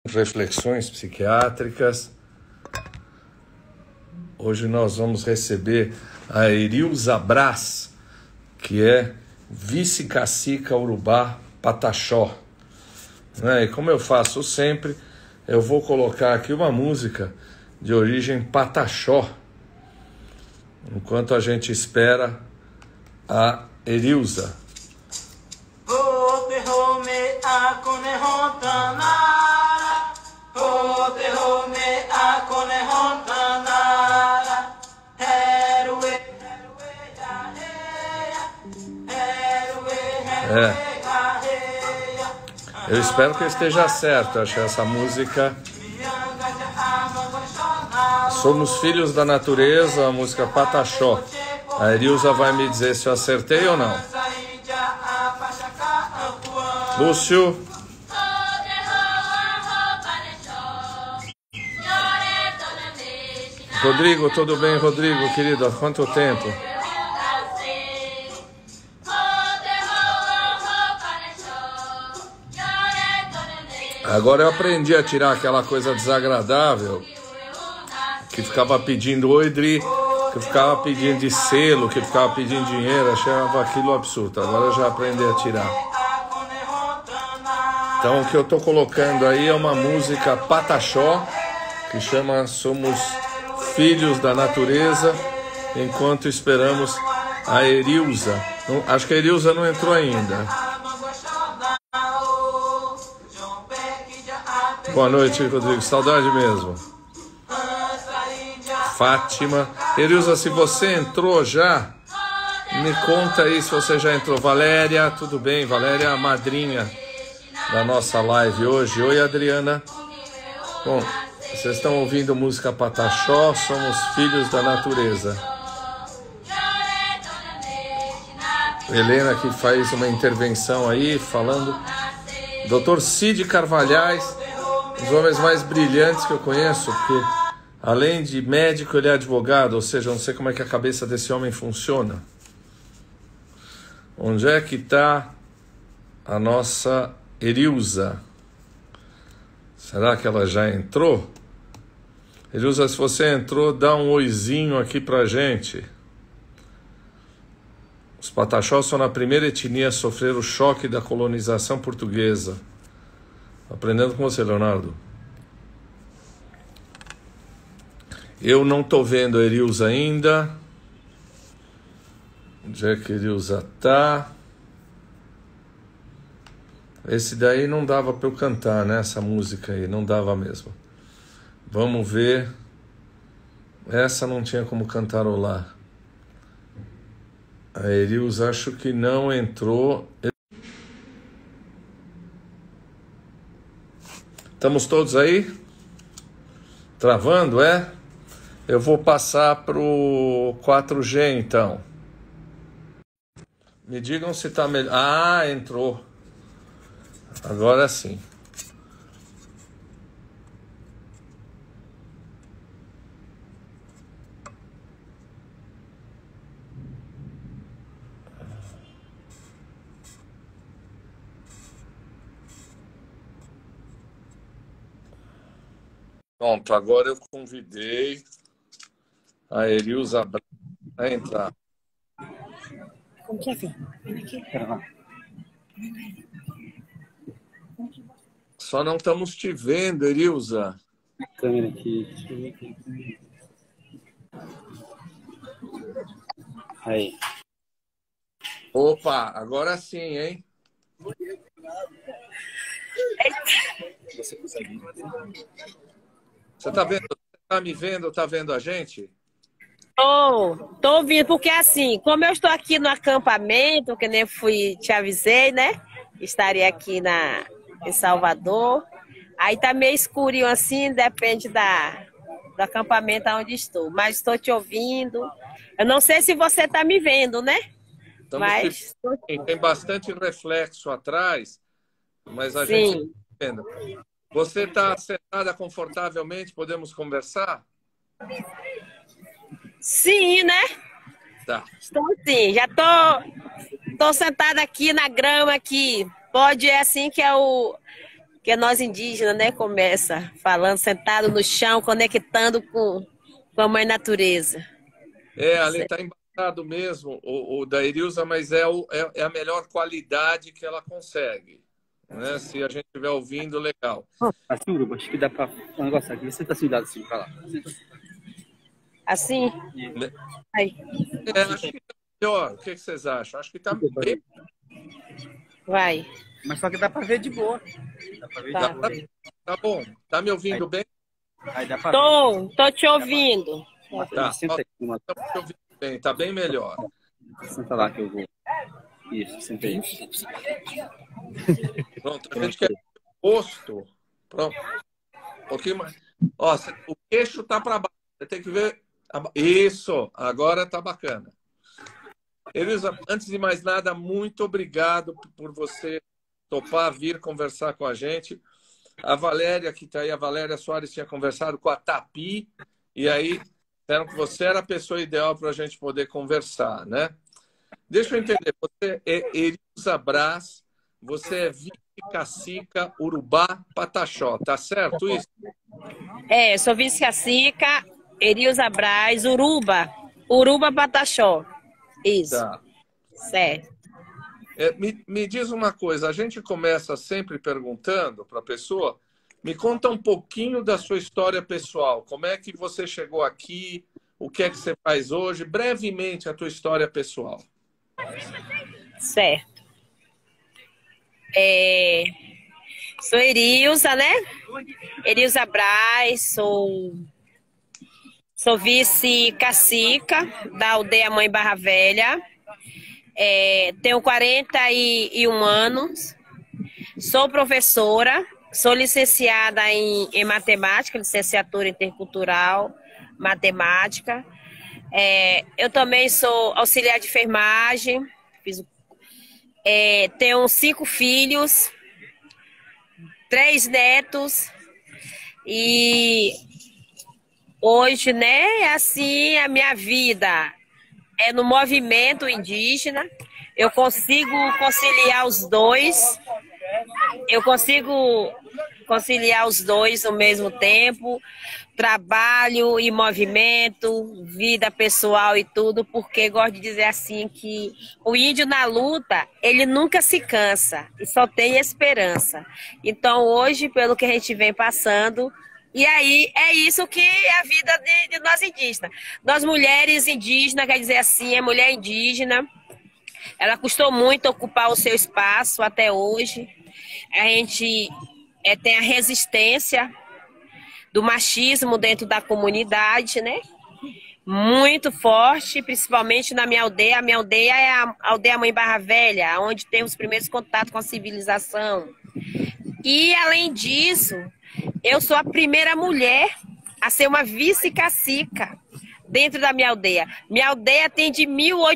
Reflexões psiquiátricas. Hoje nós vamos receber a Erilza Brás, que é vice-cacica Urubá Pataxó. E como eu faço sempre, eu vou colocar aqui uma música de origem Pataxó, enquanto a gente espera a Erilza. Eu espero que esteja certo. Eu achei essa música Somos Filhos da Natureza, a música Pataxó. A Erilza vai me dizer se eu acertei ou não. Lúcio. Rodrigo, tudo bem, Rodrigo, querido? Há quanto tempo? Agora eu aprendi a tirar aquela coisa desagradável que ficava pedindo oi, Dri, que ficava pedindo de selo, que ficava pedindo dinheiro, achava aquilo absurdo. Agora eu já aprendi a tirar. Então o que eu estou colocando aí é uma música Pataxó, que chama Somos Filhos da Natureza, enquanto esperamos a Erilza. Acho que a Erilza não entrou ainda. Boa noite, Rodrigo. Saudade mesmo. Fátima. Erilza, se você entrou já, me conta aí se você já entrou. Valéria, tudo bem? Valéria é a madrinha da nossa live hoje. Oi, Adriana. Bom, vocês estão ouvindo música Pataxó, Somos Filhos da Natureza. Helena que faz uma intervenção aí, falando. Dr. Cid Carvalhais, um dos homens mais brilhantes que eu conheço, porque além de médico, ele é advogado, ou seja, eu não sei como é que a cabeça desse homem funciona. Onde é que está a nossa Erilza? Será que ela já entrou? Erilza, se você entrou, dá um oizinho aqui pra gente. Os Pataxós são a primeira etnia a sofrer o choque da colonização portuguesa. Aprendendo com você, Leonardo. Eu não estou vendo a Erilza ainda. Onde é que a Erilza está? Esse daí não dava para eu cantar, né? Essa música aí, não dava mesmo. Vamos ver. Essa não tinha como cantarolar. A Erilza acho que não entrou. Estamos todos aí? Travando, é? Eu vou passar pro 4G então. Me digam se tá melhor. Ah, entrou. Agora sim. Pronto, agora eu convidei a Erilza a entrar. Como que é, filho? Vem aqui. Só não estamos te vendo, Erilza. Câmera aqui, deixa eu ver aqui. Aí. Opa, agora sim, hein? Você consegue? Você tá vendo? Você tá me vendo? Tá vendo a gente? Tô ouvindo, porque assim, como eu estou aqui no acampamento, que nem te avisei, né? Estaria aqui em Salvador. Aí tá meio escurinho assim, depende do acampamento onde estou. Mas estou te ouvindo. Eu não sei se você tá me vendo, né? Mas tem bastante reflexo atrás, mas a sim. gente não tá vendo. Você está sentada confortavelmente? Podemos conversar? Sim, né? Tá. Estou sim. Já tô sentada aqui na grama aqui. Pode é assim que é que nós indígenas, né, começa falando, sentado no chão, conectando com a mãe natureza. Ali está embaçado mesmo, o da Erilza, mas é a melhor qualidade que ela consegue. Né? Se a gente estiver ouvindo, legal. Assim, Uruba, acho que dá para um negócio aqui. Você tá assim, dado assim, pra lá. Assim? Aí. Acho que tá melhor. O que vocês acham? Acho que tá bem. Vai. Mas só que dá para ver de boa. Dá para ver Tá. de boa. Tá bom. Tá me ouvindo bem? Aí dá para Tô te ouvindo. Tá. Senta aí. Estamos te ouvindo bem. Tá bem melhor. Senta lá que eu vou. Isso, senta aí. Pronto. A gente quer o rosto. Pronto. Um pouquinho mais. Ó, o queixo tá para baixo. Você tem que ver. Isso. Agora tá bacana. Erilza, antes de mais nada, muito obrigado por você topar vir conversar com a gente. A Valéria, que está aí, a Valéria Soares tinha conversado com a Tapi, e aí disseram que você era a pessoa ideal para a gente poder conversar, né? Deixa eu entender, você é Erilza Braz, você é vice-cacica Urubá Pataxó, tá certo isso? Sou vice-cacica Erilza Braz, Uruba Pataxó. Isso. Tá. Certo. Me diz uma coisa, a gente começa sempre perguntando para a pessoa, me conta um pouquinho da sua história pessoal, como é que você chegou aqui, o que é que você faz hoje, brevemente a tua história pessoal. Certo. Sou Erilza, né? Erilza Braz, sou vice-cacica da aldeia Mãe Barra Velha. Tenho 41 anos, sou professora, sou licenciada em matemática, licenciatura intercultural, matemática. Eu também sou auxiliar de enfermagem, tenho 5 filhos, 3 netos e hoje, né, assim, a minha vida é no movimento indígena. Eu consigo conciliar os dois. Eu consigo conciliar os dois ao mesmo tempo. Trabalho e movimento, vida pessoal e tudo, porque gosto de dizer assim que o índio na luta, ele nunca se cansa e só tem esperança. Então hoje, pelo que a gente vem passando, e aí é isso que é a vida de nós indígenas. Nós mulheres indígenas, quer dizer assim, é mulher indígena, ela custou muito ocupar o seu espaço até hoje. A gente tem a resistência do machismo dentro da comunidade, né? Muito forte, principalmente na minha aldeia. A minha aldeia é a aldeia Mãe Barra Velha, onde tem os primeiros contatos com a civilização. E, além disso, eu sou a primeira mulher a ser uma vice-cacica dentro da minha aldeia. Minha aldeia tem de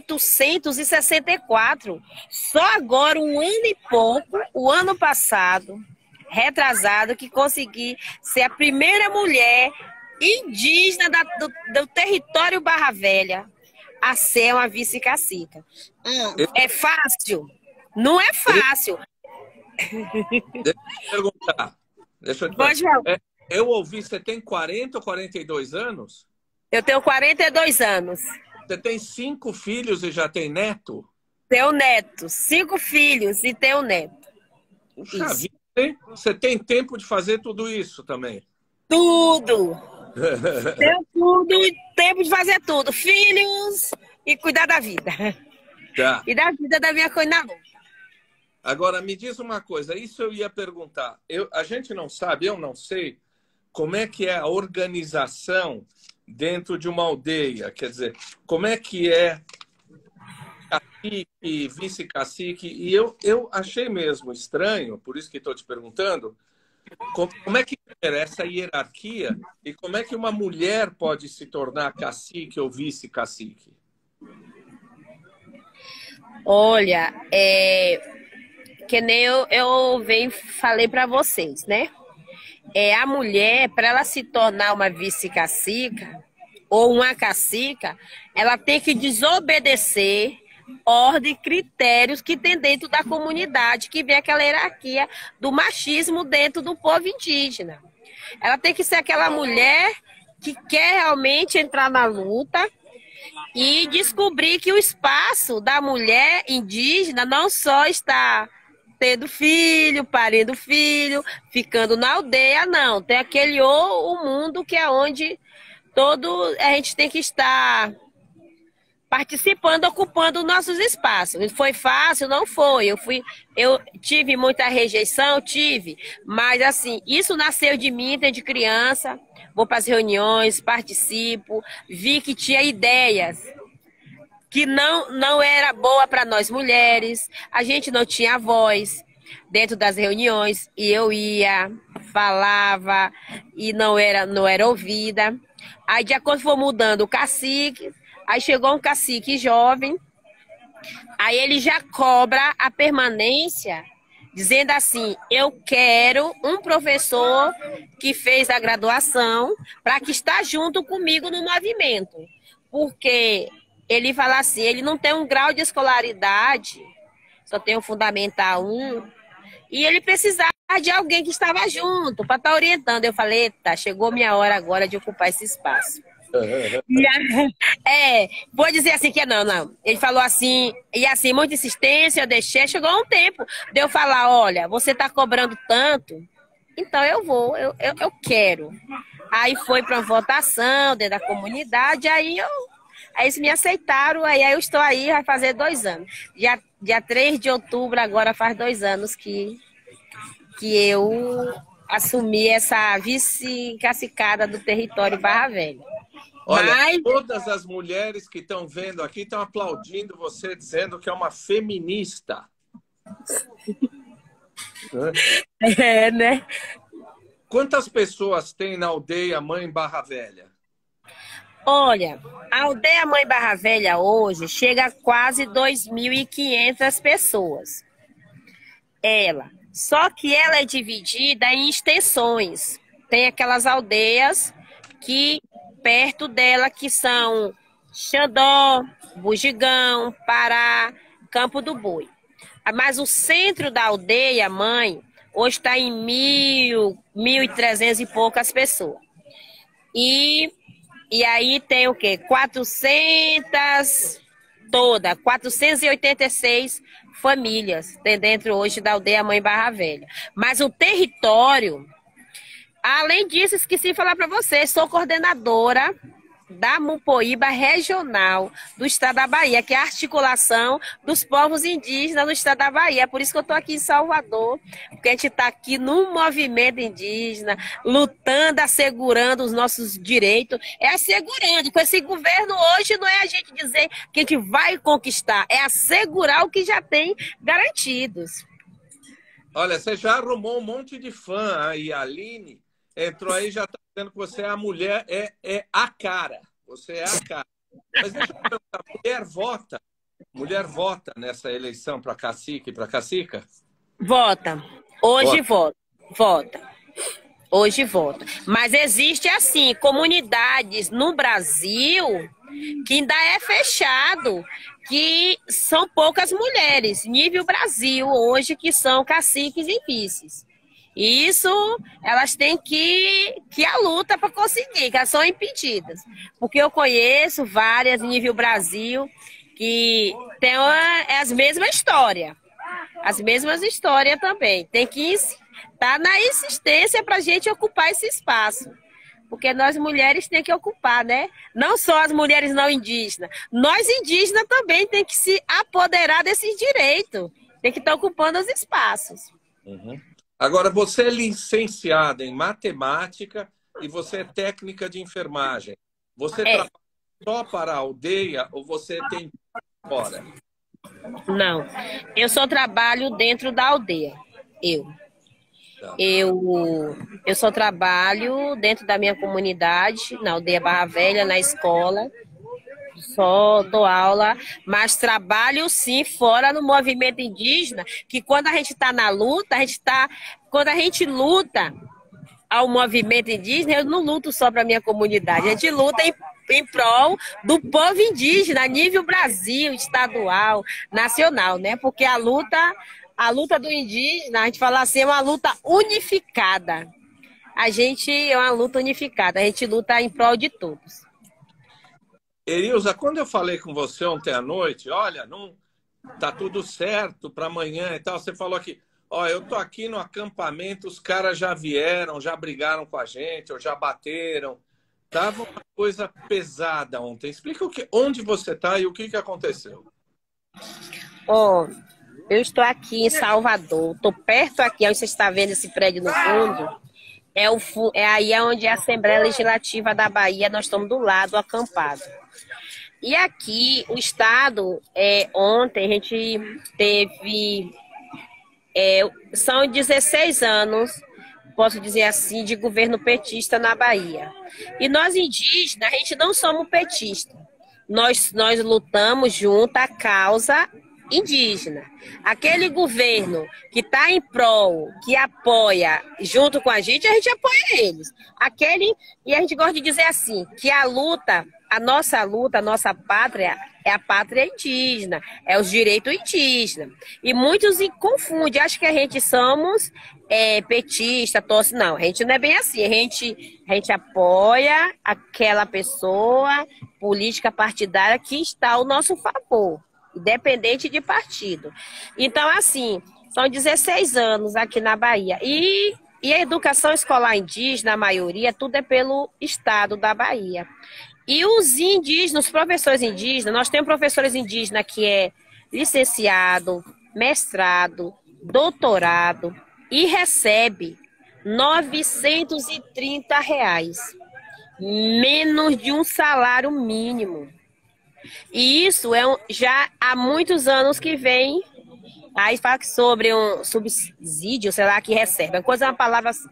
1864. Só agora, um ano e pouco, o ano passado, retrasado, que consegui ser a primeira mulher indígena do território Barra Velha a ser uma vice-cacica. É fácil? Não é fácil. Deixa eu te perguntar. Eu ouvi, você tem 40 ou 42 anos? Eu tenho 42 anos. Você tem 5 filhos e já tem neto? Tenho neto. 5 filhos e tenho neto. Puxa vida, hein? Você tem tempo de fazer tudo isso também? Tudo. Tenho tudo, tempo de fazer tudo. Filhos e cuidar da vida. Tá. E da vida da minha coisa. Agora, me diz uma coisa, isso eu ia perguntar. A gente não sabe, eu não sei, como é que é a organização dentro de uma aldeia. Quer dizer, como é que é cacique, vice-cacique? E eu achei mesmo estranho, por isso que estou te perguntando, como é que é essa hierarquia e como é que uma mulher pode se tornar cacique ou vice-cacique? Olha, que nem eu falei para vocês, né? A mulher, para ela se tornar uma vice-cacica ou uma cacica, ela tem que desobedecer ordem, critérios que tem dentro da comunidade, que vem aquela hierarquia do machismo dentro do povo indígena. Ela tem que ser aquela mulher que quer realmente entrar na luta e descobrir que o espaço da mulher indígena não só está tendo filho, parindo filho, ficando na aldeia, não. Tem aquele o mundo que é onde a gente tem que estar participando, ocupando nossos espaços. Foi fácil? Não foi. Eu tive muita rejeição? Tive. Mas, assim, isso nasceu de mim, desde criança. Vou para as reuniões, participo, vi que tinha ideias que não era boa para nós mulheres, a gente não tinha voz dentro das reuniões, e eu ia, falava, e não era ouvida. Aí, de acordo foi mudando o cacique, aí chegou um cacique jovem, aí ele já cobra a permanência, dizendo assim, eu quero um professor que fez a graduação para que está junto comigo no movimento. Porque ele fala assim, ele não tem um grau de escolaridade, só tem o Fundamental 1, e ele precisava de alguém que estava junto para estar orientando. Eu falei, eita, chegou minha hora agora de ocupar esse espaço. Vou dizer assim que não. Ele falou assim, e assim, muita insistência, eu deixei, chegou um tempo de eu falar, olha, você está cobrando tanto, então eu vou, eu quero. Aí foi para uma votação dentro da comunidade, aí eles me aceitaram, aí eu estou aí, vai fazer 2 anos. Dia 3 de outubro, agora faz 2 anos que eu assumi essa vice-cacicada do território Barra Velha. Olha, todas as mulheres que estão vendo aqui estão aplaudindo você, dizendo que é uma feminista. Né? Quantas pessoas tem na aldeia Mãe Barra Velha? Olha, a aldeia Mãe Barra Velha hoje chega a quase 2.500 pessoas. Só que ela é dividida em extensões. Tem aquelas aldeias que perto dela que são Xandó, Bugigão, Pará, Campo do Boi. Mas o centro da aldeia mãe hoje está em 1.300 e poucas pessoas. E aí tem o quê? 486 famílias tem dentro hoje da aldeia Mãe Barra Velha. Mas o território, além disso, esqueci de falar para vocês, sou coordenadora da Mupoíba Regional do Estado da Bahia, que é a articulação dos povos indígenas no Estado da Bahia. É por isso que eu estou aqui em Salvador, porque a gente está aqui num movimento indígena, lutando, assegurando os nossos direitos, assegurando. Com esse governo hoje não é a gente dizer que a gente vai conquistar, é assegurar o que já tem garantidos. Olha, você já arrumou um monte de fã aí, a Aline entrou aí, já está dizendo que você é a mulher, é a cara. Você é a cara. Mas deixa eu perguntar, mulher vota nessa eleição para cacique e para cacica? Vota. Hoje vota. Hoje vota. Mas existe, assim, comunidades no Brasil que ainda é fechado, que são poucas mulheres, nível Brasil, hoje, que são caciques e vices. Isso, elas têm que a luta para conseguir, que elas são impedidas. Porque eu conheço várias, nível Brasil, que tem as mesmas histórias. As mesmas histórias também. Tem que estar na insistência para a gente ocupar esse espaço. Porque nós mulheres temos que ocupar, né? Não só as mulheres não indígenas. Nós indígenas também temos que se apoderar desses direitos. Tem que estar ocupando os espaços. Uhum. Agora, você é licenciada em matemática e você é técnica de enfermagem. Você trabalha só para a aldeia ou você tem fora? Não, eu só trabalho dentro da aldeia. Eu só trabalho dentro da minha comunidade, na aldeia Barra Velha, na escola. Só dou aula, mas trabalho sim fora no movimento indígena, que quando a gente está na luta, quando a gente luta, ao movimento indígena, eu não luto só para minha comunidade, a gente luta em prol do povo indígena a nível Brasil, estadual, nacional, né? Porque a luta do indígena, a gente fala assim, é uma luta unificada. A gente é uma luta unificada, a gente luta em prol de todos. Erilza, quando eu falei com você ontem à noite, olha, não tá tudo certo para amanhã e tal, você falou aqui, ó, eu tô aqui no acampamento, os caras já vieram, já brigaram com a gente, ou já bateram. Tava uma coisa pesada ontem. Explica onde você tá e o que aconteceu. Ó, eu estou aqui em Salvador, estou perto aqui, onde você está vendo esse prédio no fundo, aí é onde é a Assembleia Legislativa da Bahia, nós estamos do lado, acampado. E aqui, o Estado, ontem a gente teve, são 16 anos, posso dizer assim, de governo petista na Bahia. E nós indígenas, a gente não somos petistas. Nós lutamos junto à causa indígena. Aquele governo que está em prol, que apoia junto com a gente apoia eles. E a gente gosta de dizer assim, que a nossa pátria é a pátria indígena, é os direitos indígenas. E muitos confundem, acham que a gente somos petista, torce. Não, a gente não é bem assim. A gente apoia aquela pessoa política partidária que está ao nosso favor, independente de partido. Então, assim, são 16 anos aqui na Bahia. E a educação escolar indígena, a maioria, tudo é pelo Estado da Bahia. E os indígenas, os professores indígenas, nós temos professores indígenas que é licenciado, mestrado, doutorado e recebe R$930, menos de um salário mínimo. E isso já há muitos anos que vem, aí fala sobre um subsídio, sei lá, que recebe, uma palavra assim.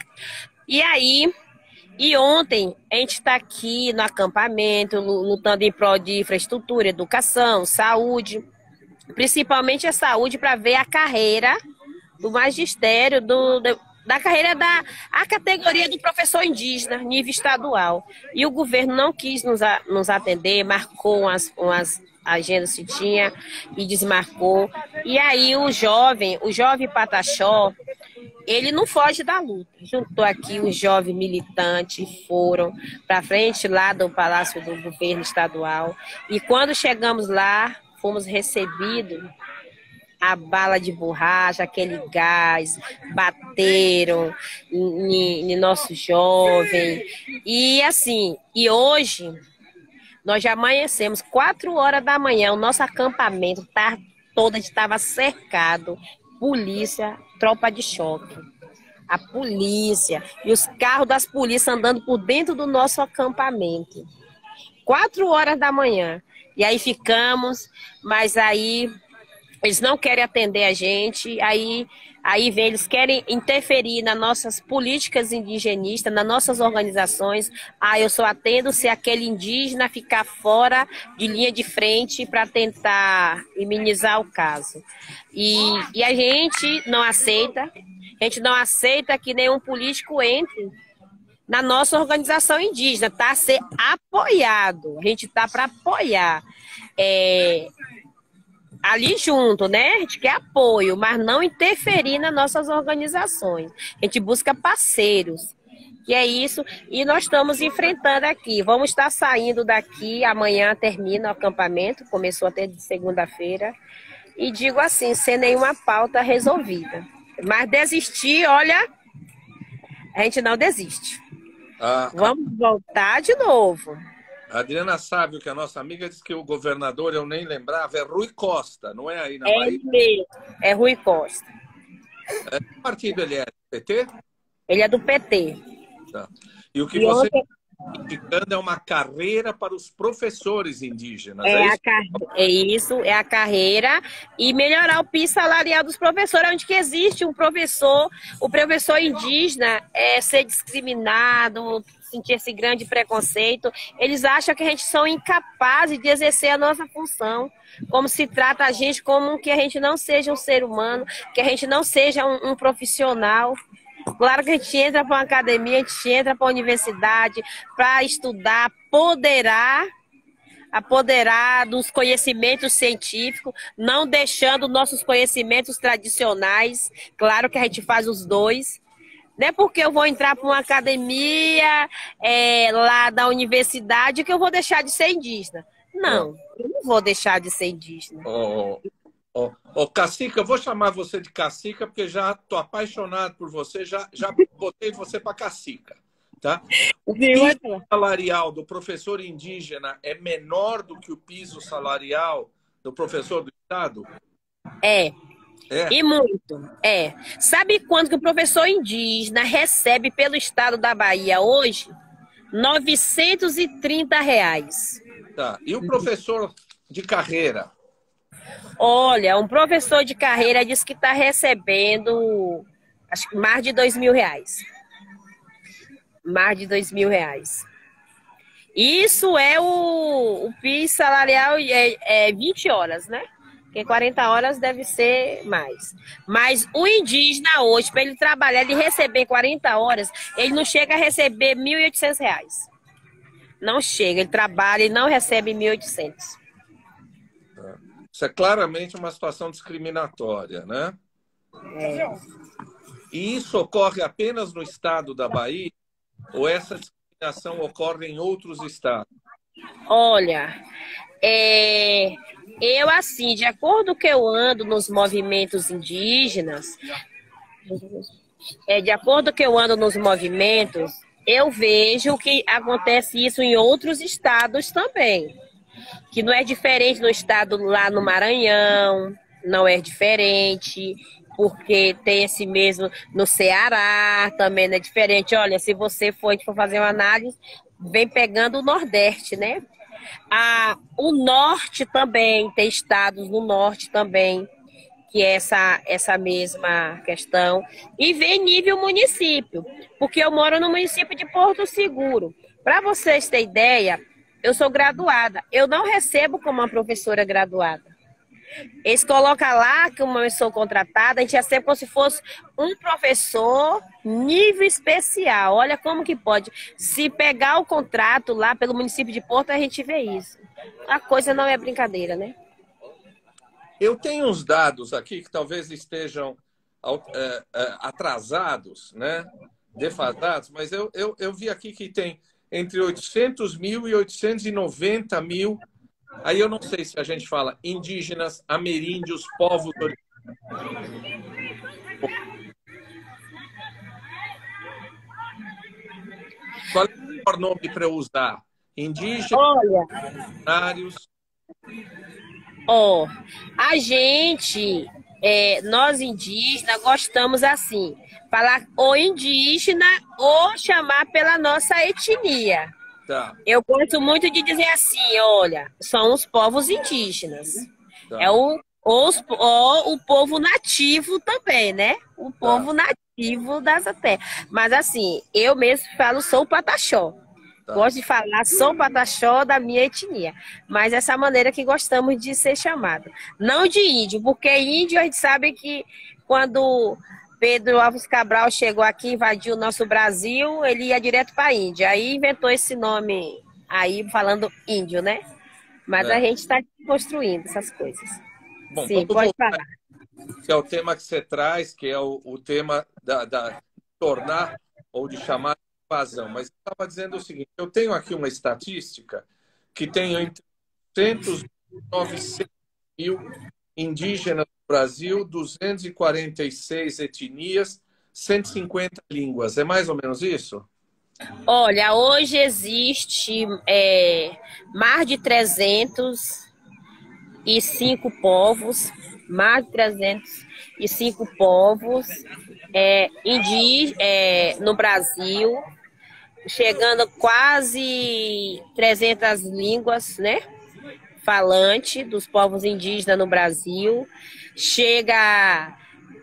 E ontem a gente está aqui no acampamento, lutando em prol de infraestrutura, educação, saúde, principalmente a saúde, para ver a carreira do magistério, da carreira a categoria do professor indígena, nível estadual. E o governo não quis nos atender, marcou umas agendas que tinha e desmarcou. E aí o jovem Pataxó, ele não foge da luta. Juntou aqui os jovens militantes, foram para frente lá do Palácio do Governo Estadual. E quando chegamos lá, fomos recebidos a bala de borracha, aquele gás, bateram em nosso jovem. E assim, hoje nós já amanhecemos 4 horas da manhã, o nosso acampamento todo estava cercado, polícia, tropa de choque, a polícia e os carros das polícias andando por dentro do nosso acampamento. 4 horas da manhã. E aí ficamos, mas aí eles não querem atender a gente, aí vem, eles querem interferir nas nossas políticas indigenistas, nas nossas organizações. Eu só atendo se aquele indígena ficar fora de linha de frente para tentar minimizar o caso. E a gente não aceita que nenhum político entre na nossa organização indígena, tá? A ser apoiado, a gente tá para apoiar. Ali junto, né? A gente quer apoio, mas não interferir nas nossas organizações. A gente busca parceiros. E é isso. E nós estamos enfrentando aqui. Vamos estar saindo daqui. Amanhã termina o acampamento. Começou até de segunda-feira. E digo assim, sem nenhuma pauta resolvida. Mas desistir, olha, a gente não desiste. Vamos voltar de novo. A Adriana Sávio, que é a nossa amiga, disse que o governador, eu nem lembrava, é Rui Costa, não é aí na Bahia? É Rui Costa. Que partido ele é? PT? Ele é do PT. Tá. E o que você está indicando é uma carreira para os professores indígenas, é a carreira e melhorar o piso salarial dos professores, onde que existe o professor indígena ser discriminado, sentir esse grande preconceito. Eles acham que a gente são incapazes de exercer a nossa função, como se trata a gente como que a gente não seja um ser humano, que a gente não seja um profissional. Claro que a gente entra para uma academia, a gente entra para a universidade para estudar, apoderar dos conhecimentos científicos, não deixando nossos conhecimentos tradicionais. Claro que a gente faz os dois. Não é porque eu vou entrar para uma academia lá da universidade que eu vou deixar de ser indígena. Não, eu não vou deixar de ser indígena. Cacica, eu vou chamar você de Cacica porque já estou apaixonado por você, já botei você para Cacica. Tá? O piso salarial do professor indígena é menor do que o piso salarial do professor do Estado? E muito. Sabe quanto que o professor indígena recebe pelo Estado da Bahia hoje? R$ 930. Tá. E o professor de carreira? Olha, um professor de carreira diz que está recebendo acho que mais de R$ 2.000. Mais de R$ 2.000. Isso é o PIS salarial, 20 horas, né? Porque 40 horas deve ser mais. Mas o indígena hoje, para ele trabalhar, ele receber 40 horas, ele não chega a receber R$ 1.800. Não chega, ele trabalha e não recebe 1.800. Isso é claramente uma situação discriminatória, né? E isso ocorre apenas no estado da Bahia? Ou essa discriminação ocorre em outros estados? Olha, eu assim, de acordo com que eu ando nos movimentos indígenas, eu vejo que acontece isso em outros estados também. Que não é diferente no estado lá no Maranhão, não é diferente, porque tem esse mesmo no Ceará, também não é diferente. Olha, se você for fazer uma análise, vem pegando o Nordeste, né? O Norte também, tem estados no Norte também, que é essa mesma questão. E vem nível município, porque eu moro no município de Porto Seguro. Para vocês terem ideia, eu sou graduada. Eu não recebo como uma professora graduada. Eles colocam lá que eu sou contratada, a gente recebe como se fosse um professor nível especial. Olha como que pode. Se pegar o contrato lá pelo município de Porto, a gente vê isso. A coisa não é brincadeira, né? Eu tenho uns dados aqui que talvez estejam atrasados, né? Defasados, mas eu vi aqui que tem entre 800 mil e 890 mil. Aí eu não sei se a gente fala indígenas, ameríndios, povos originários. Qual é o melhor nome para eu usar? Indígenas, originários. A gente, nós indígenas, gostamos assim, falar ou indígena ou chamar pela nossa etnia. Tá. Eu gosto muito de dizer assim, olha, são os povos indígenas. Tá. É o povo nativo também, né? O povo nativo dessa terra. Mas assim, eu mesmo falo, sou o Pataxó. Tá. Gosto de falar, sou o Pataxó da minha etnia. Mas essa maneira que gostamos de ser chamado. Não de índio, porque índio a gente sabe que quando Pedro Álvares Cabral chegou aqui, invadiu o nosso Brasil, ele ia direto para a Índia. Aí inventou esse nome aí, falando índio, né? Mas a gente está construindo essas coisas. Bom, sim, pode falar. Que é o tema que você traz, que é o tema da tornar ou de chamar de invasão. Mas eu estava dizendo o seguinte, eu tenho aqui uma estatística que tem entre 800 e 900 mil indígenas no Brasil, 246 etnias, 150 línguas. É mais ou menos isso? Olha, hoje existe mais de 305 povos, no Brasil, chegando quase 300 línguas, né? Falante dos povos indígenas no Brasil. Chega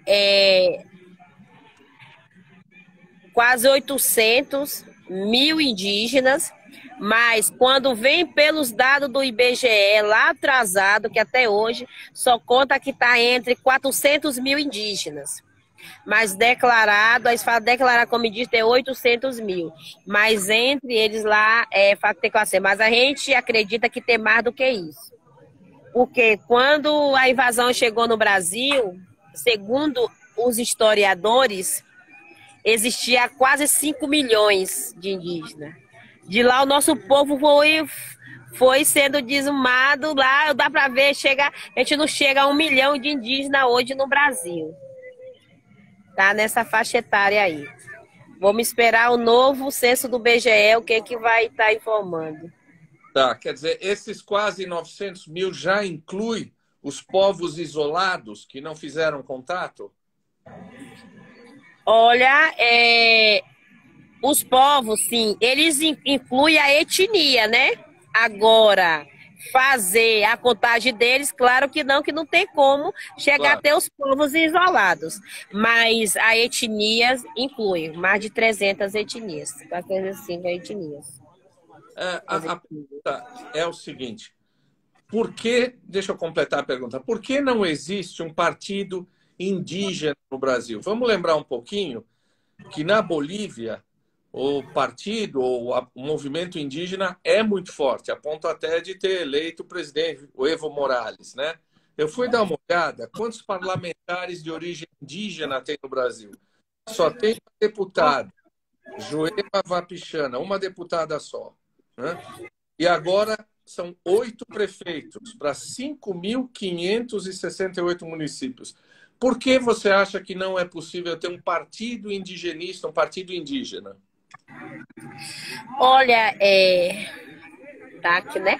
quase 800 mil indígenas, mas quando vem pelos dados do IBGE, lá atrasado, que até hoje só conta que está entre 400 mil indígenas. mas declarado, aí fala declarar como indígena é 800 mil. Mas entre eles lá fala que tem classe C. Mas a gente acredita que tem mais do que isso. Porque quando a invasão chegou no Brasil, segundo os historiadores, existia quase 5 milhões de indígenas. De lá o nosso povo foi sendo dizimado. Lá dá para ver, a gente não chega a 1 milhão de indígenas hoje no Brasil. Tá nessa faixa etária aí. Vamos esperar o novo censo do BGE, o que vai estar informando. Tá, quer dizer, esses quase 900 mil já inclui os povos isolados que não fizeram contato? Olha, os povos, sim, eles incluem a etnia, né? Agora, fazer a contagem deles, claro que não tem como chegar até os povos isolados. Mas a etnia inclui mais de 300 etnias, 405 etnias. A pergunta é o seguinte, deixa eu completar a pergunta, por que não existe um partido indígena no Brasil? Vamos lembrar um pouquinho que na Bolívia o partido ou o movimento indígena é muito forte, a ponto até de ter eleito o presidente, o Evo Morales, né? Eu fui dar uma olhada, quantos parlamentares de origem indígena tem no Brasil? Só tem uma deputada, Joema Wapichana, uma deputada só. Né? E agora são 8 prefeitos para 5.568 municípios. Por que você acha que não é possível ter um partido indigenista, um partido indígena? Olha, TAC, né?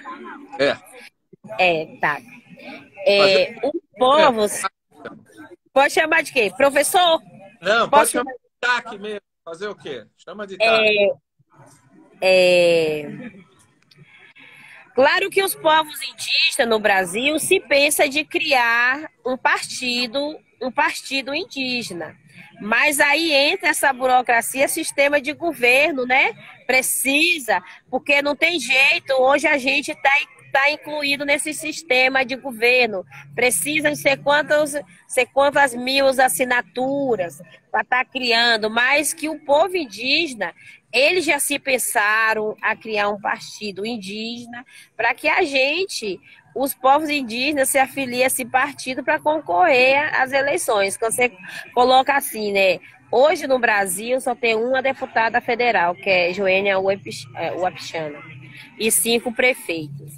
TAC. Os povos... Pode chamar de quê? Professor? Não, pode chamar de TAC mesmo. Fazer o quê? Chama de TAC. Claro que os povos indígenas no Brasil se pensa de criar um partido indígena. Mas aí entra essa burocracia, sistema de governo, né? Precisa, porque não tem jeito. Hoje a gente está incluído nesse sistema de governo. Precisa de ser quantas mil assinaturas para estar criando. Mas que o povo indígena, eles já se pensaram a criar um partido indígena para que os povos indígenas se afiliem a esse partido para concorrer às eleições. Quando você coloca assim, né? Hoje no Brasil só tem uma deputada federal, que é Joênia Wapichana, e 5 prefeitos.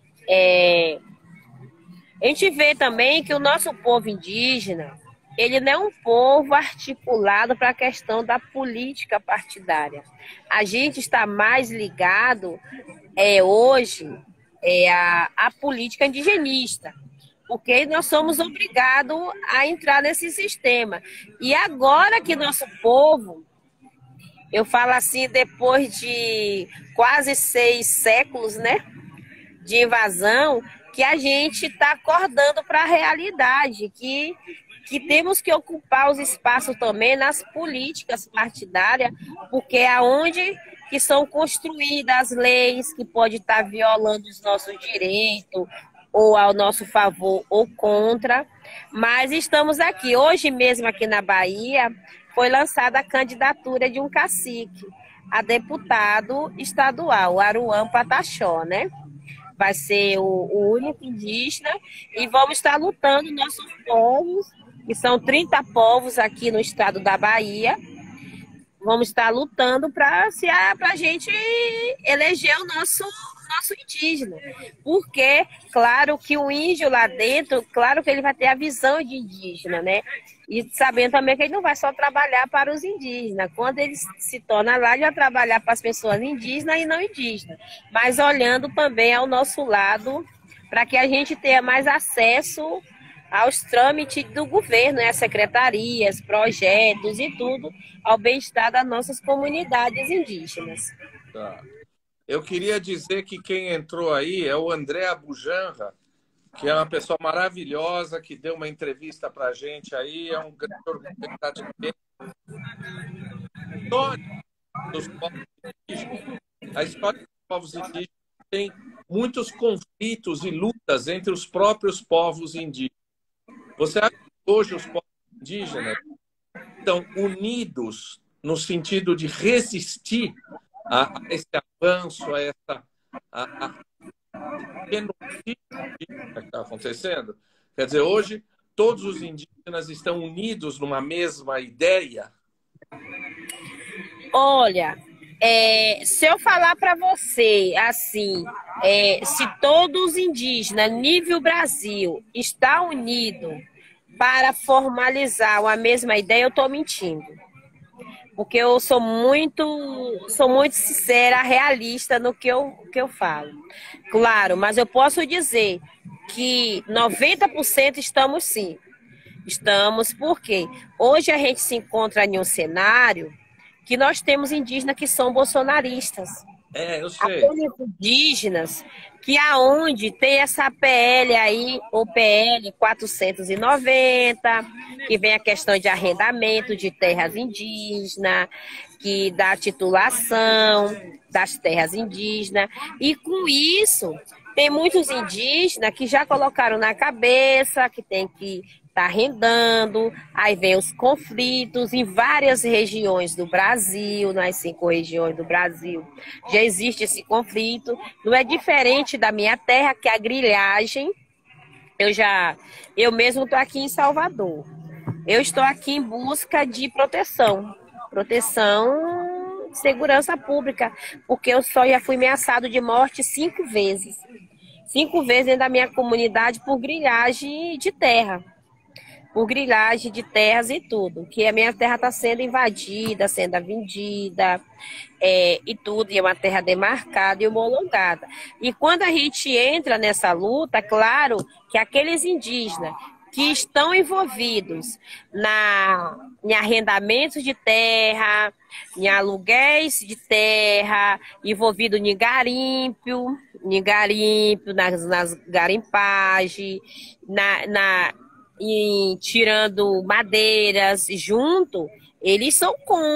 A gente vê também que o nosso povo indígena, ele não é um povo articulado para a questão da política partidária. A gente está mais ligado hoje a política indigenista, porque nós somos obrigados a entrar nesse sistema. E agora que nosso povo, eu falo assim, depois de quase 6 séculos, né, de invasão, que a gente está acordando para a realidade, que temos que ocupar os espaços também nas políticas partidárias, porque é onde que são construídas as leis que podem estar violando os nossos direitos, ou ao nosso favor ou contra. Mas estamos aqui. Hoje mesmo aqui na Bahia foi lançada a candidatura de um cacique a deputado estadual, o Aruan Pataxó, né? Vai ser o único indígena e vamos estar lutando nossos povos, que são 30 povos aqui no estado da Bahia. Vamos estar lutando para a gente eleger o nosso indígena. Porque, claro que o índio lá dentro, claro que ele vai ter a visão de indígena, né? E sabendo também que ele não vai só trabalhar para os indígenas. Quando ele se torna lá, ele vai trabalhar para as pessoas indígenas e não indígenas. Mas olhando também ao nosso lado, para que a gente tenha mais acesso aos trâmites do governo, né? Secretarias, projetos e tudo, ao bem-estar das nossas comunidades indígenas. Tá. Eu queria dizer que quem entrou aí é o André Abujanra, que é uma pessoa maravilhosa, que deu uma entrevista para a gente aí, é um grande orgulho estar de pé. A história dos povos indígenas tem muitos conflitos e lutas entre os próprios povos indígenas. Você acha que hoje os povos indígenas estão unidos no sentido de resistir a esse avanço, a genocídio que está acontecendo? Quer dizer, hoje todos os indígenas estão unidos numa mesma ideia? Olha, se eu falar para você assim, se todos os indígenas, nível Brasil, estão unidos para formalizar uma mesma ideia, eu estou mentindo. Porque eu sou muito sincera, realista no que eu falo. Claro, mas eu posso dizer que 90% estamos sim. Estamos porque hoje a gente se encontra em um cenário que nós temos indígenas que são bolsonaristas. Eu sei. Aqueles indígenas que aonde tem essa PL aí, ou PL 490, que vem a questão de arrendamento de terras indígenas, que dá titulação das terras indígenas. E com isso, tem muitos indígenas que já colocaram na cabeça que tem que está arrendando, aí vem os conflitos em várias regiões do Brasil, nas 5 regiões do Brasil, já existe esse conflito, não é diferente da minha terra, que é a grilhagem. Eu mesmo estou aqui em Salvador, eu estou aqui em busca de proteção, segurança pública, porque eu só já fui ameaçado de morte 5 vezes, 5 vezes dentro da minha comunidade por grilhagem de terra. Por grilagem de terras e tudo, que a minha terra está sendo invadida, sendo vendida, e tudo, e é uma terra demarcada e homologada. E quando a gente entra nessa luta, claro que aqueles indígenas que estão envolvidos em arrendamentos de terra, em aluguéis de terra, envolvido em garimpo, nas garimpagens, e tirando madeiras junto, eles são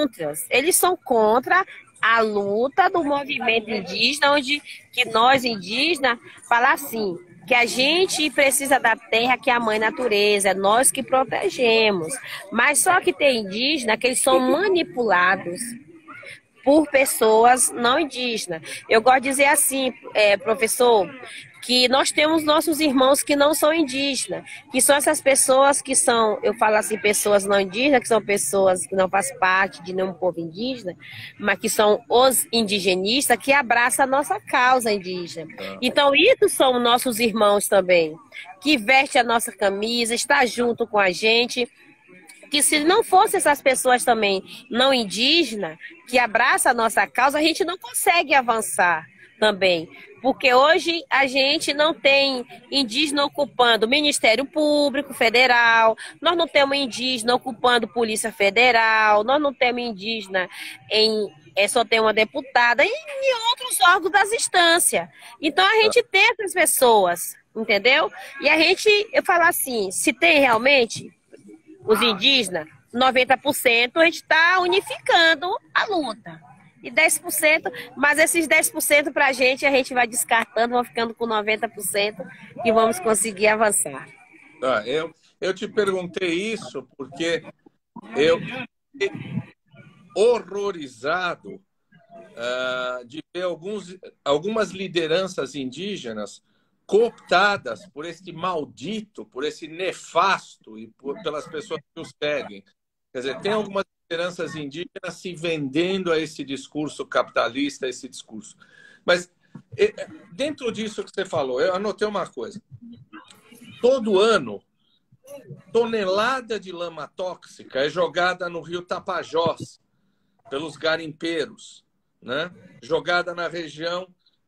contra a luta do movimento indígena, onde que nós indígenas falar assim, que a gente precisa da terra, que é a mãe natureza, é nós que protegemos, mas só que tem indígena que eles são manipulados por pessoas não indígenas. Eu gosto de dizer assim, professor, que nós temos nossos irmãos que não são indígenas, que são essas pessoas que são, eu falo assim, pessoas não indígenas, que são pessoas que não fazem parte de nenhum povo indígena, mas que são os indigenistas que abraçam a nossa causa indígena. Então, isso são nossos irmãos também, que vestem a nossa camisa, está junto com a gente, que se não fossem essas pessoas também não indígenas, que abraçam a nossa causa, a gente não consegue avançar também. Porque hoje a gente não tem indígena ocupando o Ministério Público Federal, nós não temos indígena ocupando Polícia Federal, nós não temos indígena só tem uma deputada e outros órgãos das instâncias. Então a gente tem essas pessoas, entendeu? E eu falo assim, se tem realmente os indígenas, 90% a gente está unificando a luta. E 10%, mas esses 10% para a gente vai descartando, vamos ficando com 90% e vamos conseguir avançar. Eu te perguntei isso porque eu fiquei horrorizado de ver algumas lideranças indígenas cooptadas por esse maldito, por esse nefasto e pelas pessoas que os seguem. Quer dizer, tem algumas lideranças indígenas se vendendo a esse discurso capitalista, a esse discurso. Mas, dentro disso que você falou, eu anotei uma coisa. Todo ano, tonelada de lama tóxica é jogada no rio Tapajós pelos garimpeiros, né? Jogada na região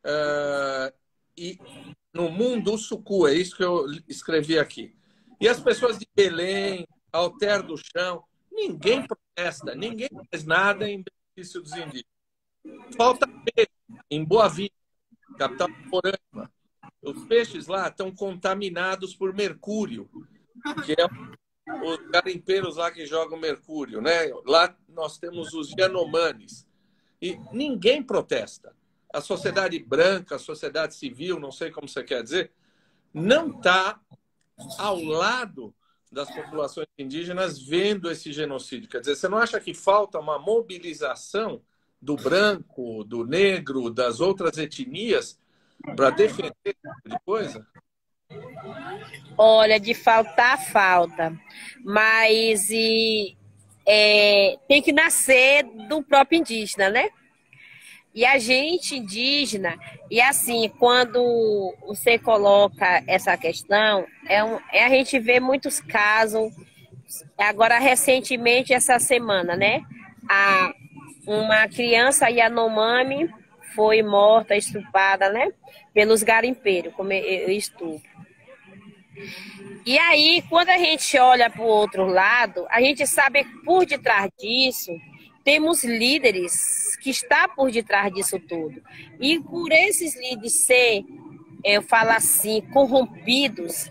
e no Munduçuku, é isso que eu escrevi aqui. E as pessoas de Belém, Alter do Chão, ninguém protesta, ninguém faz nada em benefício dos indígenas. Falta peixe em Boa Vista, capital de Roraima. Os peixes lá estão contaminados por mercúrio, que é os garimpeiros lá que jogam mercúrio, né? Lá nós temos os Yanomamis. E ninguém protesta. A sociedade branca, a sociedade civil, não sei como você quer dizer, não está ao lado das populações indígenas vendo esse genocídio. Quer dizer, você não acha que falta uma mobilização do branco, do negro, das outras etnias para defender esse tipo de coisa? Olha, de faltar, falta. Mas tem que nascer do próprio indígena, né? E a gente indígena, e assim, quando você coloca essa questão, a gente vê muitos casos, agora recentemente, essa semana, né? Uma criança Yanomami foi morta, estuprada, né? Pelos garimpeiros, como estupro. E aí, quando a gente olha para o outro lado, a gente sabe que por detrás disso, temos líderes que estão por detrás disso tudo. E por esses líderes ser, eu falo assim, corrompidos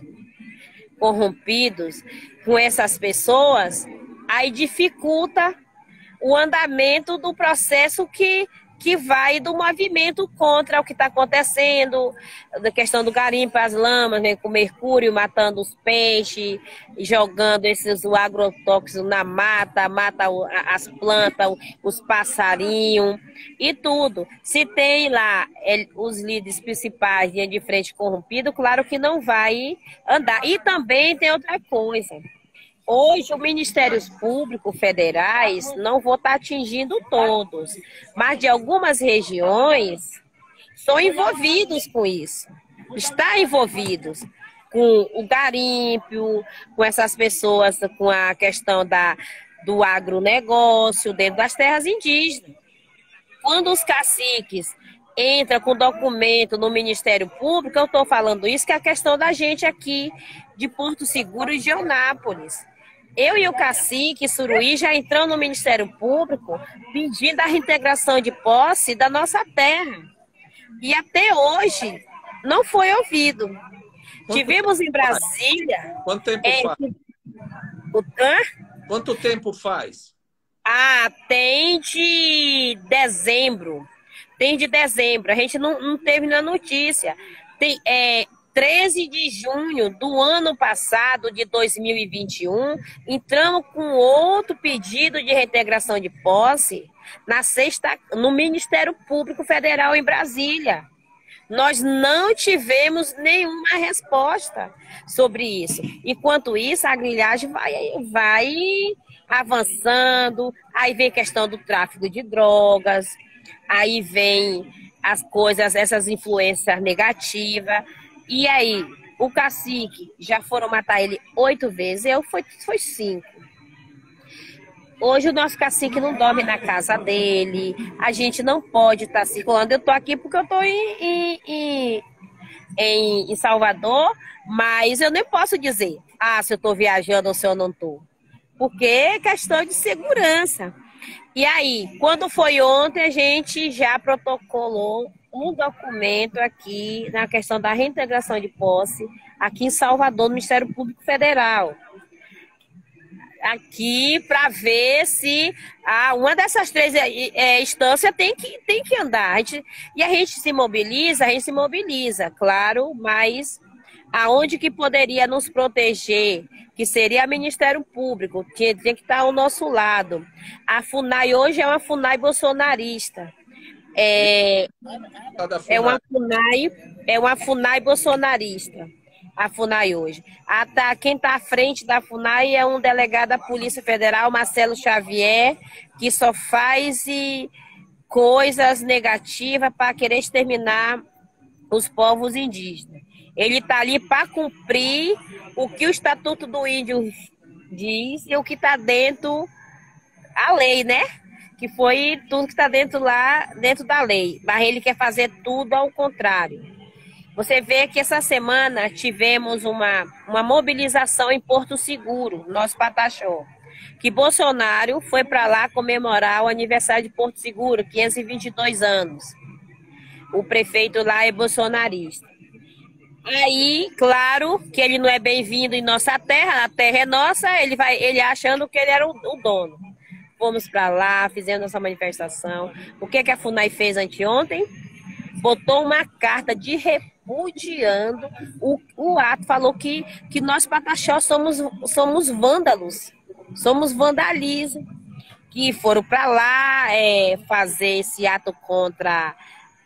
com essas pessoas, aí dificulta o andamento do processo que vai do movimento contra o que está acontecendo, da questão do garimpo, as lamas, né, com mercúrio, matando os peixes, jogando o agrotóxico na mata as plantas, os passarinhos e tudo. Se tem lá os líderes principais de frente corrompido, claro que não vai andar. E também tem outra coisa. Hoje, os Ministérios Públicos Federais não vão estar atingindo todos, mas de algumas regiões são envolvidos com isso. Estão envolvidos com o garimpo, com essas pessoas, com a questão do agronegócio dentro das terras indígenas. Quando os caciques entram com documento no Ministério Público, eu estou falando isso, que é a questão da gente aqui de Porto Seguro e de Eunápolis. Eu e o cacique Suruí já entramos no Ministério Público pedindo a reintegração de posse da nossa terra. E até hoje não foi ouvido. Tivemos em Brasília... Quanto tempo faz? Quanto tempo faz? Tem de dezembro. A gente não teve na notícia. 13 de junho do ano passado, de 2021, entramos com outro pedido de reintegração de posse no Ministério Público Federal em Brasília. Nós não tivemos nenhuma resposta sobre isso. Enquanto isso, a grilhagem vai avançando, aí vem a questão do tráfico de drogas, aí vem as coisas, essas influências negativas. E aí, o cacique, já foram matar ele 8 vezes, foi 5. Hoje o nosso cacique não dorme na casa dele, a gente não pode estar circulando. Eu estou aqui porque eu estou em Salvador, mas eu nem posso dizer, se eu estou viajando ou se eu não estou. Porque é questão de segurança. E aí, quando foi ontem, a gente já protocolou um documento aqui na questão da reintegração de posse aqui em Salvador, no Ministério Público Federal. Aqui para ver se uma dessas 3 instâncias tem que andar. A gente se mobiliza, claro, mas aonde que poderia nos proteger, que seria o Ministério Público, tinha que estar ao nosso lado. A FUNAI hoje é uma FUNAI bolsonarista. É uma FUNAI bolsonarista, a FUNAI hoje. Quem está à frente da FUNAI é um delegado da Polícia Federal, Marcelo Xavier, que só faz coisas negativas para querer exterminar os povos indígenas. Ele está ali para cumprir o que o Estatuto do Índio diz e o que está dentro da lei, né? Que foi tudo que está dentro da lei. Mas ele quer fazer tudo ao contrário. Você vê que essa semana tivemos uma mobilização em Porto Seguro, nosso Pataxó, que Bolsonaro foi para lá comemorar o aniversário de Porto Seguro, 522 anos. O prefeito lá é bolsonarista. Aí, claro, que ele não é bem-vindo em nossa terra, a terra é nossa, ele achando que ele era o dono. Fomos para lá, fizemos nossa manifestação. O que a FUNAI fez anteontem? Botou uma carta de repúdio repudiando o ato, falou que nós pataxós somos vândalos, somos vandalismo, que foram para lá fazer esse ato contra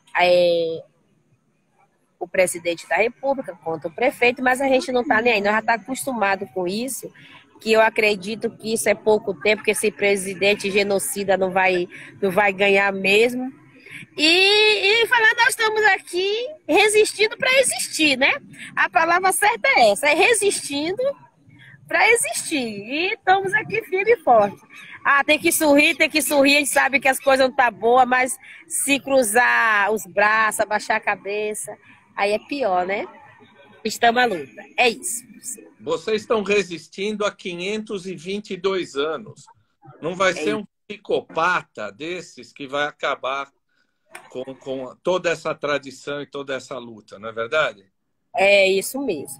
o presidente da República, contra o prefeito, mas a gente não está nem aí, nós já está acostumado com isso, que eu acredito que isso é pouco tempo, que esse presidente genocida não vai ganhar mesmo. E falar, nós estamos aqui resistindo para existir, né? A palavra certa é essa, é resistindo para existir. E estamos aqui firme e forte. Ah, tem que sorrir, a gente sabe que as coisas não estão boas, mas se cruzar os braços, abaixar a cabeça, aí é pior, né? Estamos à luta. É isso. Vocês estão resistindo há 522 anos. Não vai ser um psicopata desses que vai acabar com toda essa tradição e toda essa luta, não é verdade? É isso mesmo.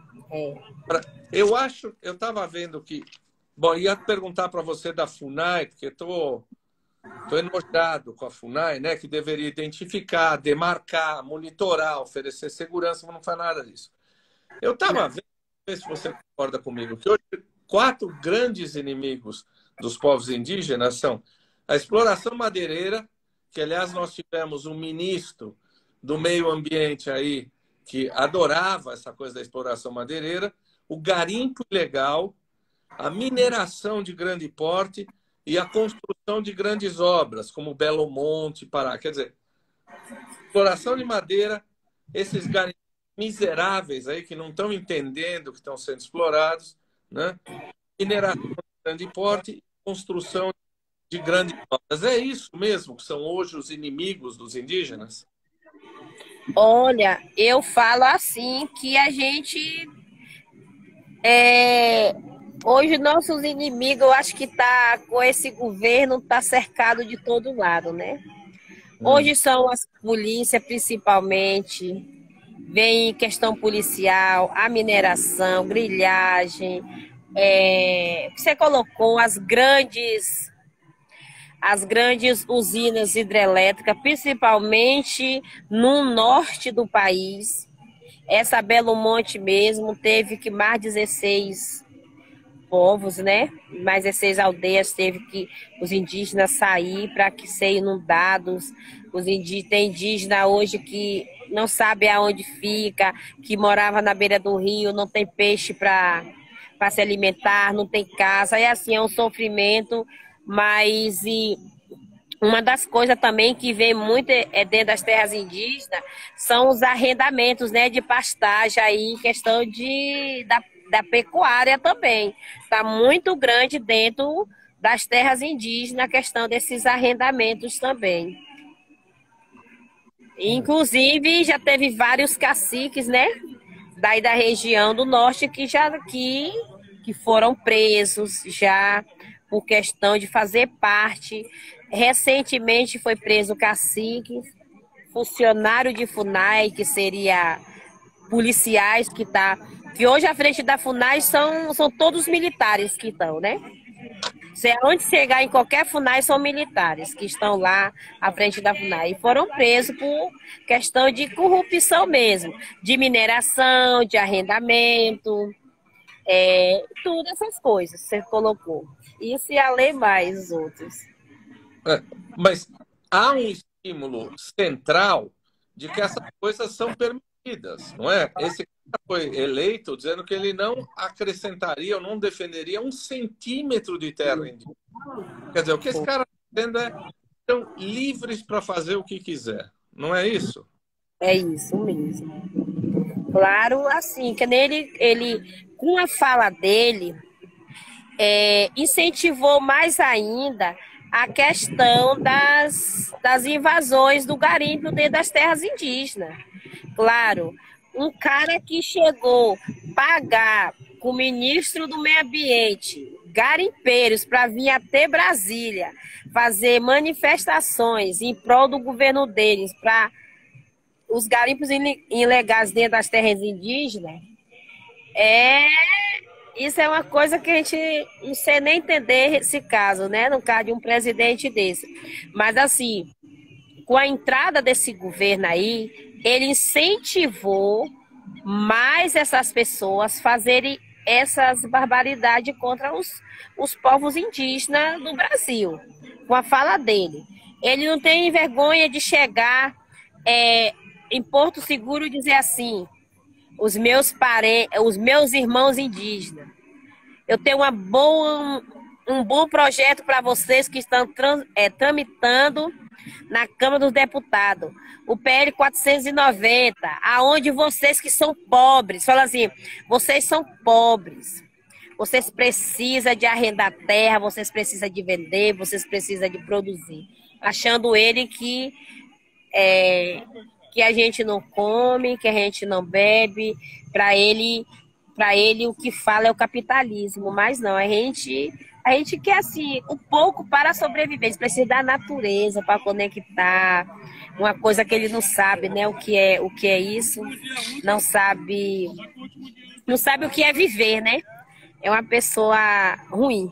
Eu estava vendo que... Bom, ia perguntar para você da FUNAI, porque estou enojado com a FUNAI, né, que deveria identificar, demarcar, monitorar, oferecer segurança, mas não faz nada disso. Eu estava vendo, não sei se você concorda comigo, que hoje 4 grandes inimigos dos povos indígenas são a exploração madeireira, que, aliás, nós tivemos um ministro do meio ambiente aí que adorava essa coisa da exploração madeireira, o garimpo ilegal, a mineração de grande porte e a construção de grandes obras, como Belo Monte, Pará. Quer dizer, exploração de madeira, esses garimpos miseráveis aí que não estão entendendo que estão sendo explorados, né? Mineração de grande porte e construção de grandes obras. É isso mesmo que são hoje os inimigos dos indígenas? Olha, eu falo assim que a gente... Hoje nossos inimigos, eu acho que tá com esse governo, tá cercado de todo lado, né? Hoje são as polícias, principalmente, vem questão policial, a mineração, grilhagem, você colocou as grandes usinas hidrelétricas, principalmente no norte do país. Essa Belo Monte mesmo teve que mais 16 povos, né? Mais 16 aldeias teve que os indígenas sair para que serem inundados. Tem indígena hoje que não sabe aonde fica, que morava na beira do rio, não tem peixe para se alimentar, não tem casa. É assim, é um sofrimento, mas uma das coisas também que vem muito dentro das terras indígenas são os arrendamentos, né, de pastagem aí, questão da pecuária também. Está muito grande dentro das terras indígenas a questão desses arrendamentos também. Inclusive, já teve vários caciques, né, daí da região do norte que foram presos já por questão de fazer parte. Recentemente foi preso o cacique, funcionário de FUNAI, que seria policiais que hoje à frente da FUNAI são todos militares que estão, né? Onde chegar em qualquer FUNAI são militares que estão lá à frente da FUNAI. E foram presos por questão de corrupção mesmo, de mineração, de arrendamento, tudo essas coisas que você colocou. Isso e além mais os outros. Mas há um estímulo central de que essas coisas são permitidas, não é? Esse cara foi eleito dizendo que ele não acrescentaria ou não defenderia 1 centímetro de terra indígena. Quer dizer, o que esse cara está dizendo estão livres para fazer o que quiser, não é isso? É isso mesmo. Claro, assim, que ele com a fala dele, incentivou mais ainda a questão das invasões do garimpo dentro das terras indígenas. Claro, um cara que chegou a pagar com o ministro do Meio Ambiente, garimpeiros, para vir até Brasília, fazer manifestações em prol do governo deles, para os garimpos ilegais dentro das terras indígenas, isso é uma coisa que a gente não sei nem entender esse caso, né? No caso de um presidente desse. Mas, assim, com a entrada desse governo aí, ele incentivou mais essas pessoas a fazerem essas barbaridades contra os povos indígenas do Brasil, com a fala dele. Ele não tem vergonha de chegar em Porto Seguro e dizer assim: os meus irmãos indígenas, eu tenho um bom projeto para vocês que estão tramitando na Câmara dos Deputados, o PL 490, aonde vocês que são pobres, fala assim, vocês são pobres, vocês precisam de arrendar terra, vocês precisam de vender, vocês precisam de produzir. Achando ele que a gente não come, que a gente não bebe, para ele o que fala é o capitalismo, mas não, a gente quer assim, um pouco para sobreviver, ele precisa da natureza para conectar, uma coisa que ele não sabe, né, o que é isso, não sabe o que é viver, né? É uma pessoa ruim.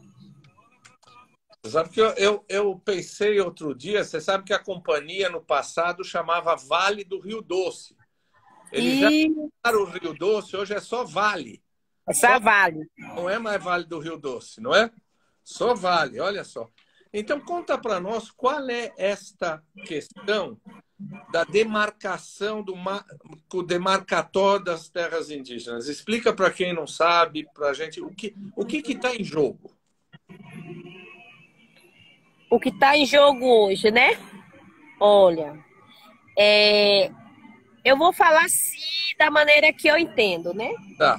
Sabe que eu pensei outro dia, você sabe que a companhia no passado chamava Vale do Rio Doce. Eles já mudaram o Rio Doce, hoje é só Vale. É só Vale. Não é mais Vale do Rio Doce, não é? Só Vale, olha só. Então conta para nós qual é esta questão da demarcação do demarcatório das terras indígenas. Explica para quem não sabe, para a gente, o que está em jogo. O que está em jogo hoje, né? Olha, eu vou falar assim da maneira que eu entendo, né? Tá.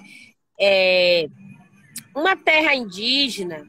Uma terra indígena,